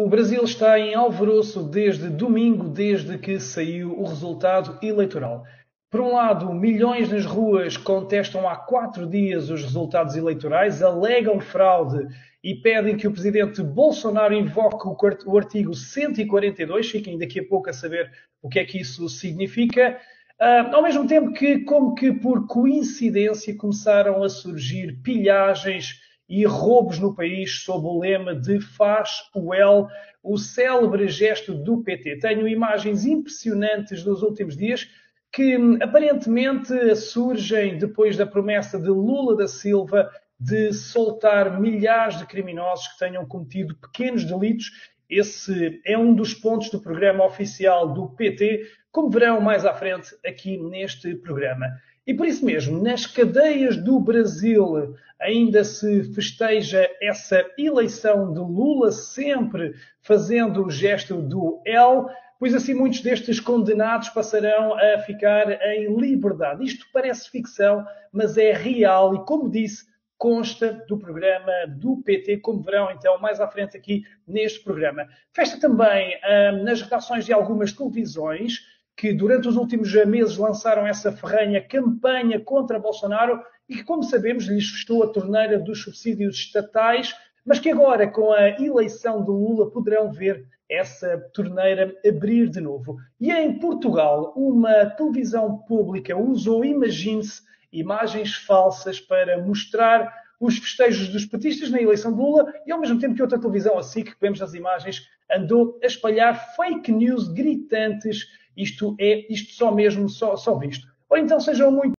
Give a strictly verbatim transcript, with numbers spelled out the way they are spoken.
O Brasil está em alvoroço desde domingo, desde que saiu o resultado eleitoral. Por um lado, milhões nas ruas contestam há quatro dias os resultados eleitorais, alegam fraude e pedem que o presidente Bolsonaro invoque o artigo cento e quarenta e dois. Fiquem daqui a pouco a saber o que é que isso significa. Uh, ao mesmo tempo que, como que por coincidência, começaram a surgir pilhagens e roubos no país sob o lema de Faz o L, o célebre gesto do P T. Tenho imagens impressionantes dos últimos dias que aparentemente surgem depois da promessa de Lula da Silva de soltar milhares de criminosos que tenham cometido pequenos delitos. Esse é um dos pontos do programa oficial do P T, como verão mais à frente aqui neste programa. E por isso mesmo, nas cadeias do Brasil ainda se festeja essa eleição de Lula, sempre fazendo o gesto do L, pois assim muitos destes condenados passarão a ficar em liberdade. Isto parece ficção, mas é real e, como disse, consta do programa do P T, como verão então mais à frente aqui neste programa. Festa também hum, nas redações de algumas televisões que durante os últimos meses lançaram essa ferrenha campanha contra Bolsonaro e que, como sabemos, lhes fechou a torneira dos subsídios estatais, mas que agora, com a eleição de Lula, poderão ver essa torneira abrir de novo. E em Portugal, uma televisão pública usou, imagine-se, imagens falsas para mostrar os festejos dos petistas na eleição de Lula e, ao mesmo tempo que outra televisão, a S I C, que vemos nas imagens, andou a espalhar fake news gritantes. Isto é, isto só mesmo, só, só visto. Ou então sejam muito